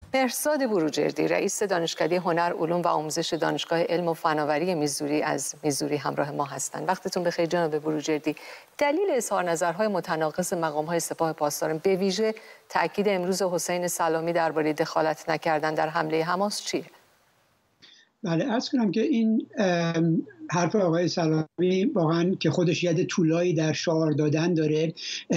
مهرزاد بروجردی، رئیس دانشکده هنر، علوم و آموزش دانشگاه علم و فناوری میزوری از میزوری همراه ما هستند. وقتتون بخیر جناب بروجردی. دلیل اظهار نظرهای متناقض مقام‌های سپاه پاسداران، به ویژه تاکید امروز حسین سلامی درباره دخالت نکردن در حمله حماس چیه؟ بله، عرض کنم که این حرف آقای سلامی واقعا که خودش ید طولایی در شعار دادن داره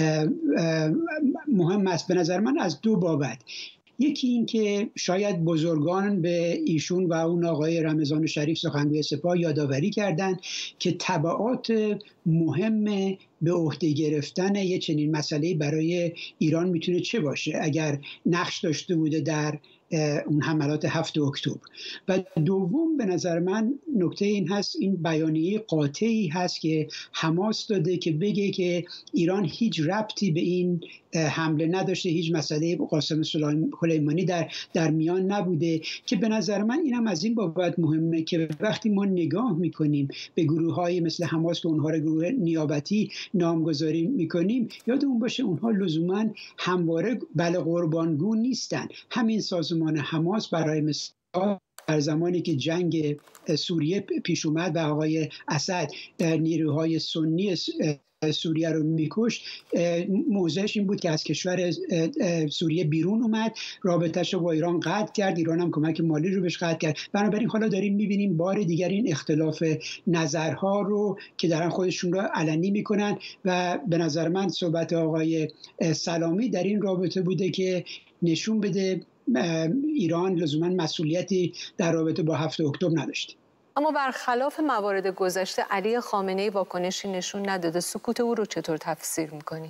مهم است به نظر من از دو بابت. یکی این که شاید بزرگان به ایشون و اون آقای رمضان شریف سخنگوی سپاه یادآوری کردند که تبعات مهم به عهده گرفتن یه چنین مسئله برای ایران میتونه چه باشه اگر نقش داشته بوده در اون حملات 7 اکتبر. و دوم به نظر من نکته این هست، این بیانیه قاطعی هست که حماس داده که بگه که ایران هیچ ربطی به این حمله نداشته، هیچ مسئله قاسم سلیمانی در میان نبوده، که به نظر من اینم از این بابت مهمه که وقتی ما نگاه میکنیم به گروه‌های مثل حماس که اونها رو گروه نیابتی نامگذاری میکنیم، یادمون باشه اونها لزوما همواره قربانگو نیستن. همین سازمان حماس برای مثال در زمانی که جنگ سوریه پیش اومد و آقای اسد نیروهای سنی سوریه رو میکشت، موضعش این بود که از کشور سوریه بیرون اومد، رابطه‌اش رو با ایران قطع کرد، ایران هم کمک مالی رو بهش قطع کرد. بنابراین حالا داریم میبینیم بار دیگر این اختلاف نظرها رو که دارن خودشون رو علنی میکنن و به نظر من صحبت آقای سلامی در این رابطه بوده که نشون بده ایران لزوما مسئولیتی در رابطه با 7 اکتبر نداشت. اما برخلاف موارد گذشته علی خامنه‌ای واکنشی نشون نداده. سکوت او رو چطور تفسیر می‌کنید؟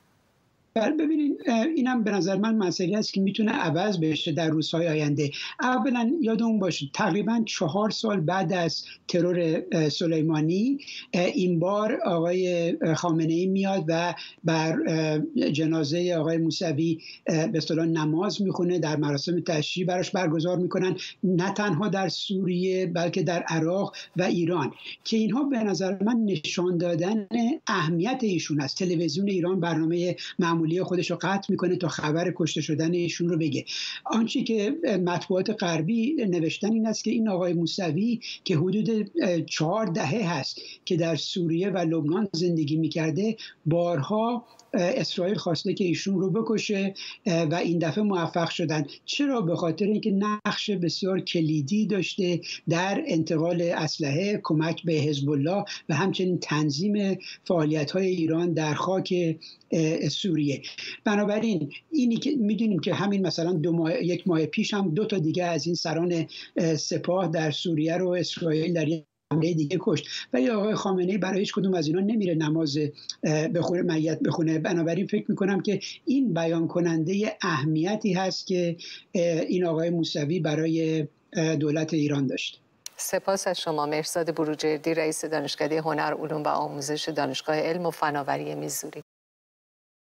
ببینید، اینم به نظر من مسئله است که میتونه عوض بشه در روزهای آینده. اولا یادمون باشه تقریبا 4 سال بعد از ترور سلیمانی این بار آقای خامنه‌ای میاد و بر جنازه آقای موسوی به اصطلاح نماز میخونه، در مراسم تشییع براش برگزار میکنن، نه تنها در سوریه بلکه در عراق و ایران، که اینها به نظر من نشان دادن اهمیت ایشون است. تلویزیون ایران برنامه معمولی خودش رو قطع میکنه تا خبر کشته شدن ایشون رو بگه. آنچه که مطبوعات غربی نوشتن این است که این آقای موسوی که حدود 4 دهه هست که در سوریه و لبنان زندگی میکرده، بارها اسرائیل خواسته که ایشون رو بکشه و این دفعه موفق شدن. چرا؟ به خاطر اینکه نقش بسیار کلیدی داشته در انتقال اسلحه، کمک به حزب الله و همچنین تنظیم فعالیت‌های ایران در خاک سوریه. بنابراین اینی که میدونیم که همین مثلا 1 ماه پیش هم 2 تا دیگه از این سران سپاه در سوریه رو اسرائیل در حمله دیگه کشت و یا آقای خامنه‌ای برای هیچ کدوم از اینا نمیره نماز بخونه، میت بخونه. بنابراین فکر میکنم که این بیان کننده اهمیتی هست که این آقای موسوی برای دولت ایران داشت. سپاس از شما. مهرزاد بروجردی، رئیس دانشکده هنر، علوم و آموزش دانشگاه علم و فناوری میزوری.